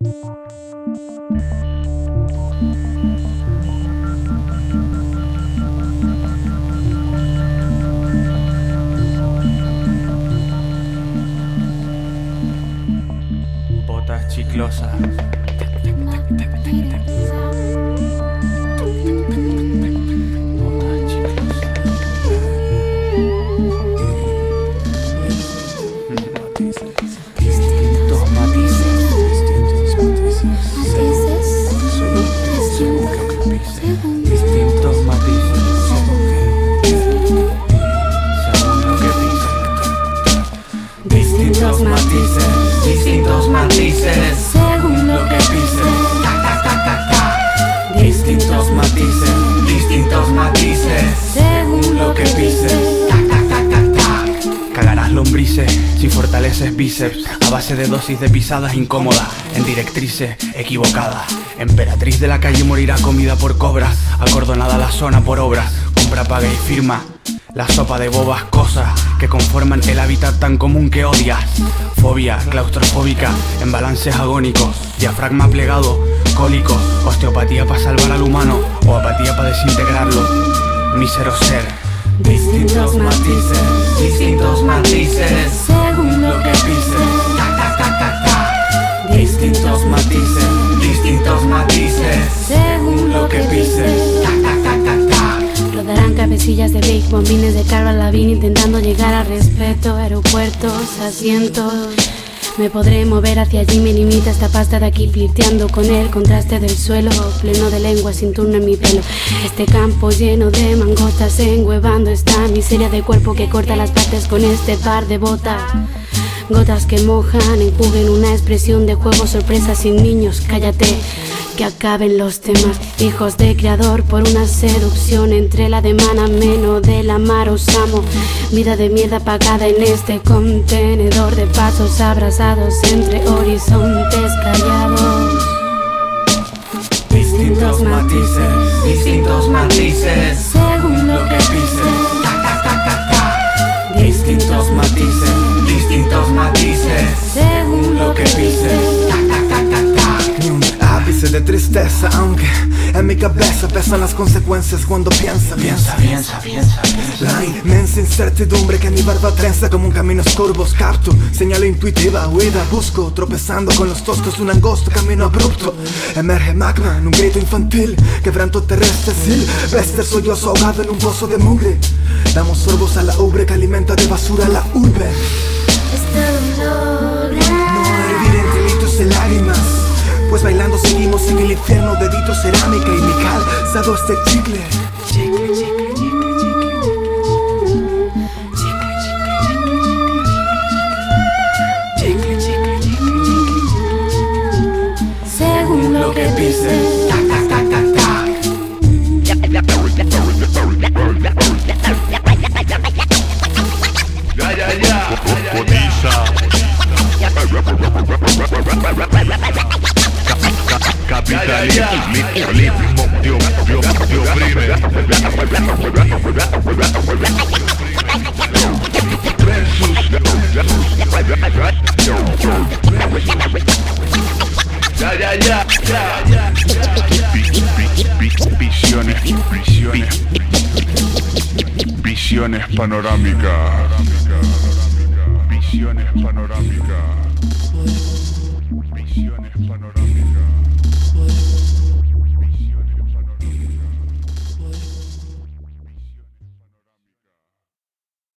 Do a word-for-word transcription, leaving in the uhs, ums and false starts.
Botas chiclosas. Distintos matices. Distintos matices. Según lo que pises. Distintos matices. Distintos matices. Según lo que pises. Distintos matices. Distintos matices. Según lo que pises. Cagarás lombrices si fortaleces bíceps a base de dosis de pisadas incómodas en directrices equivocadas. Emperatriz de la calle morirá comida por cobras, acordonada la zona por obras. Compra, paga y firma la sopa de bobas cosas que conforman el hábitat tan común que odias. Fobia claustrofóbica en balances agónicos, diafragma plegado, cólicos, osteopatía para salvar al humano o apatía para desintegrarlo. Mísero ser. Distintos matices, distintos matices, según lo que pises. Distintos matices, distintos matices, según lo que pises. Rodarán cabecillas de Big, bombines de Carva Lavín intentando llegar al respeto. Aeropuertos, asientos. Me podré mover hacia allí, me limita esta pasta de aquí, flirteando con el contraste del suelo, pleno de lengua sin turno en mi pelo. Este campo lleno de mangotas, enguevando esta miseria de cuerpo que corta las partes con este par de botas. Gotas que mojan, enjuven una expresión de juego, sorpresa sin niños, cállate. Que acaben los temas, hijos de creador por una seducción entre la demanda menos de la mar osamo. Vida de mierda apagada en este contenedor de pasos abrazados entre horizontes callados. Distintos matices, distintos matices, según lo que pises. Distintos matices, distintos matices, según lo que pises. Ápice de tristeza, aunque en mi cabeza pesan las consecuencias cuando piensa, piensa, piensa, piensa, piensa. La inmensa incertidumbre que mi barba trenza como un caminos curvos. Capto, señal intuitiva, huida, busco, tropezando con los toscos, un angosto camino abrupto. Emerge magma en un grito infantil, quebranto terrestre, silvestre, sollozo ahogado en un pozo de mugre. Damos sorbos a la ubre que alimenta de basura la urbe. No hervir entre litros de lágrimas, pues bailando seguimos en el infierno, dedito cerámica y mi calzado este chicle. Chicle, chicle, chicle, chicle, chicle, chicle, chicle. Según lo que pises. Ya, ya, ya. Cotiza. Capitalismo te oprime. Ya, ya, ya, ya. Visiones, visiones, visiones panorámicas. Visiones panorámicas. Visiones panorámicas.